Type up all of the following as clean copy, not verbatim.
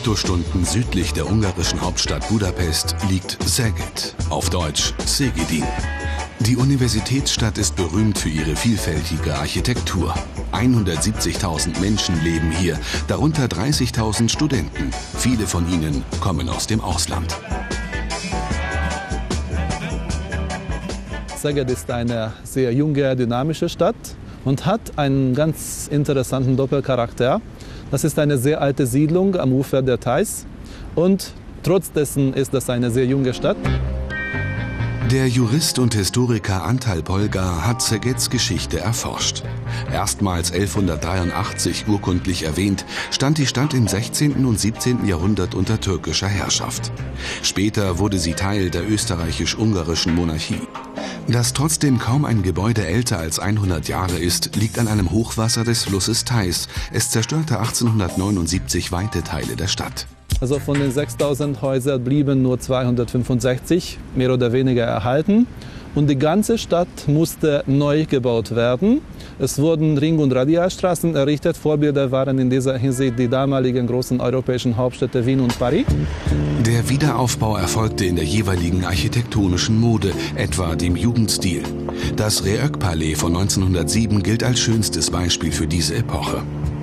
Autostunden südlich der ungarischen Hauptstadt Budapest liegt Szeged, auf Deutsch Szegedin. Die Universitätsstadt ist berühmt für ihre vielfältige Architektur. 170.000 Menschen leben hier, darunter 30.000 Studenten. Viele von ihnen kommen aus dem Ausland. Szeged ist eine sehr junge, dynamische Stadt und hat einen ganz interessanten Doppelcharakter. Das ist eine sehr alte Siedlung am Ufer der Theiß und trotz dessen ist das eine sehr junge Stadt. Der Jurist und Historiker Antal Polgar hat Szegeds Geschichte erforscht. Erstmals 1183 urkundlich erwähnt, stand die Stadt im 16. und 17. Jahrhundert unter türkischer Herrschaft. Später wurde sie Teil der österreichisch-ungarischen Monarchie. Dass trotzdem kaum ein Gebäude älter als 100 Jahre ist, liegt an einem Hochwasser des Flusses Theiß. Es zerstörte 1879 weite Teile der Stadt. Also von den 6.000 Häusern blieben nur 265 mehr oder weniger erhalten. Und die ganze Stadt musste neu gebaut werden. Es wurden Ring- und Radialstraßen errichtet. Vorbilder waren in dieser Hinsicht die damaligen großen europäischen Hauptstädte Wien und Paris. Der Wiederaufbau erfolgte in der jeweiligen architektonischen Mode, etwa dem Jugendstil. Das Reök-Palais von 1907 gilt als schönstes Beispiel für diese Epoche.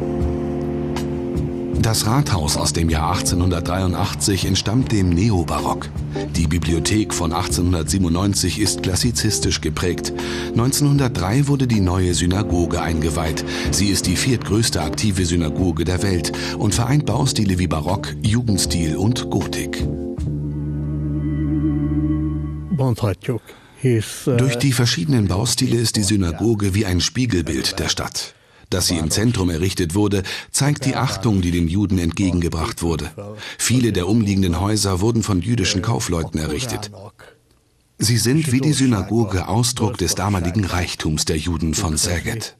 Das Rathaus aus dem Jahr 1883 entstammt dem Neobarock. Die Bibliothek von 1897 ist klassizistisch geprägt. 1903 wurde die neue Synagoge eingeweiht. Sie ist die viertgrößte aktive Synagoge der Welt und vereint Baustile wie Barock, Jugendstil und Gotik. Durch die verschiedenen Baustile ist die Synagoge wie ein Spiegelbild der Stadt. Dass sie im Zentrum errichtet wurde, zeigt die Achtung, die den Juden entgegengebracht wurde. Viele der umliegenden Häuser wurden von jüdischen Kaufleuten errichtet. Sie sind wie die Synagoge Ausdruck des damaligen Reichtums der Juden von Szeged.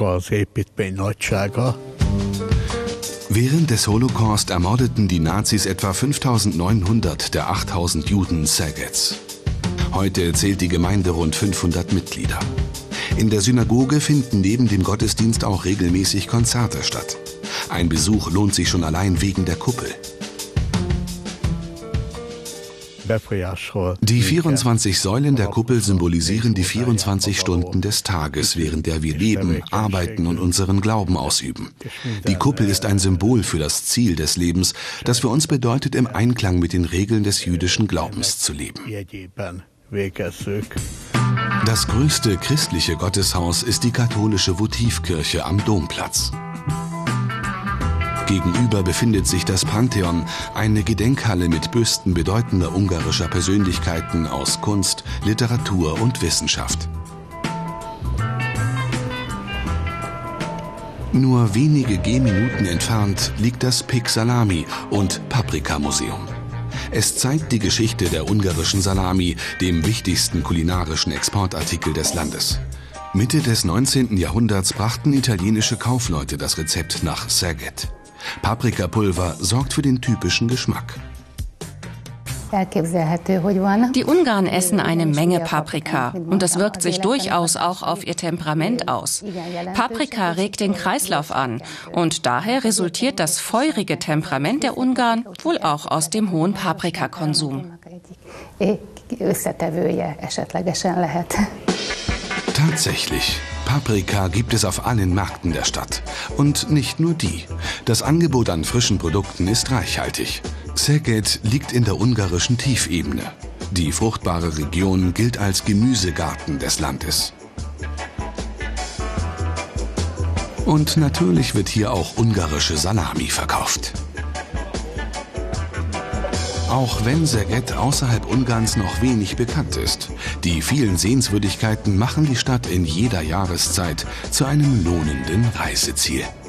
Während des Holocaust ermordeten die Nazis etwa 5.900 der 8.000 Juden Szegeds. Heute zählt die Gemeinde rund 500 Mitglieder. In der Synagoge finden neben dem Gottesdienst auch regelmäßig Konzerte statt. Ein Besuch lohnt sich schon allein wegen der Kuppel. Die 24 Säulen der Kuppel symbolisieren die 24 Stunden des Tages, während der wir leben, arbeiten und unseren Glauben ausüben. Die Kuppel ist ein Symbol für das Ziel des Lebens, das für uns bedeutet, im Einklang mit den Regeln des jüdischen Glaubens zu leben. Das größte christliche Gotteshaus ist die katholische Votivkirche am Domplatz. Gegenüber befindet sich das Pantheon, eine Gedenkhalle mit Büsten bedeutender ungarischer Persönlichkeiten aus Kunst, Literatur und Wissenschaft. Nur wenige Gehminuten entfernt liegt das Pik Salami und Paprika Museum. Es zeigt die Geschichte der ungarischen Salami, dem wichtigsten kulinarischen Exportartikel des Landes. Mitte des 19. Jahrhunderts brachten italienische Kaufleute das Rezept nach Szeged. Paprikapulver sorgt für den typischen Geschmack. Die Ungarn essen eine Menge Paprika und das wirkt sich durchaus auch auf ihr Temperament aus. Paprika regt den Kreislauf an und daher resultiert das feurige Temperament der Ungarn wohl auch aus dem hohen Paprikakonsum. Tatsächlich. Paprika gibt es auf allen Märkten der Stadt. Und nicht nur die. Das Angebot an frischen Produkten ist reichhaltig. Szeged liegt in der ungarischen Tiefebene. Die fruchtbare Region gilt als Gemüsegarten des Landes. Und natürlich wird hier auch ungarische Salami verkauft. Auch wenn Szeged außerhalb Ungarns noch wenig bekannt ist, die vielen Sehenswürdigkeiten machen die Stadt in jeder Jahreszeit zu einem lohnenden Reiseziel.